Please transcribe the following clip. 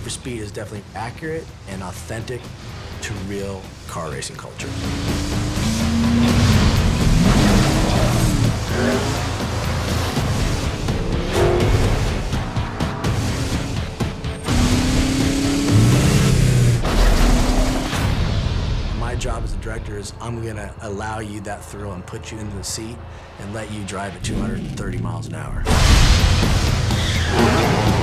for Speed is definitely accurate and authentic to real car racing culture. My job as a director is I'm gonna allow you that thrill and put you into the seat and let you drive at 230 miles an hour.